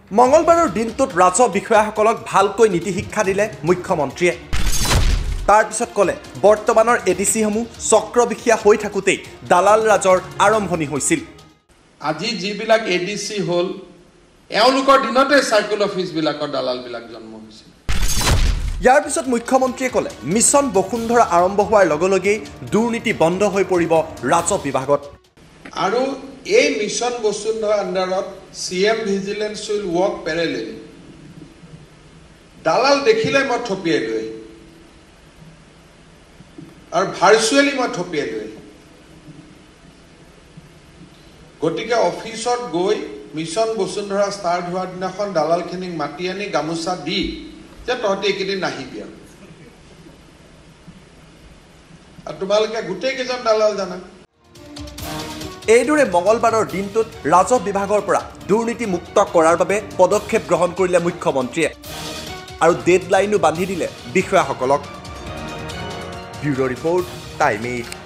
মঙলবাৰৰ দিনটোত ৰাজহ বিষয়াসকলক ভালকৈ নীতি শিক্ষা দিলে মুখ্যমন্ত্ৰীয়ে। তাৰ পিছত ক'লে বৰ্তমানৰ এডিচিসমূহ চক্ৰবিষয়া হৈ থাকোঁতেই দালাল ৰাজৰ আৰম্ভণি হৈছিল। আজি যিবিলাক এডিচি হ'ল এওঁলোকৰ দিনতে চাৰ্কুল অফিচবিলাকৰ দালালবিলাক জন্ম হৈছিল। ইয়াৰ পিছত মুখ্যমন্ত্ৰীয়ে ক'লে মিছন বসুন্ধৰা আৰম্ভ হোৱাৰ লগে লগেই দুৰ্নীতি বন্ধ হৈ পৰিব ৰাজহ বিভাগত। আৰু এই মিছন বসুন্ধৰা আণ্ডাৰত CM vigilance will work parallelly. দালাল দেখিলে মই থপিয়াই লৈ আৰু ভাৰ্চুৱেলি মই থপিয়াই লৈ গতিকে অফিচত গৈ মিছন বসুন্ধৰা ষ্টাৰ্ট হোৱাৰ দিনাখন দালালখিনিক মাতি আনি গামোচা দি যে তহঁতি এইকেইদিন নাহিবি আৰু তোমালোকে গোটেইকেইজন দালাল জানা। এইদৰে মঙলবাৰৰ দিনটোত ৰাজহ বিভাগৰ পৰা দুৰ্নীতি মুক্ত কৰাৰ বাবে পদক্ষেপ গ্ৰহণ কৰিলে মুখ্যমন্ত্ৰীয়ে আৰু ডেডলাইনো বান্ধি দিলে বিষয়াসকলক। Bureau' report time 8।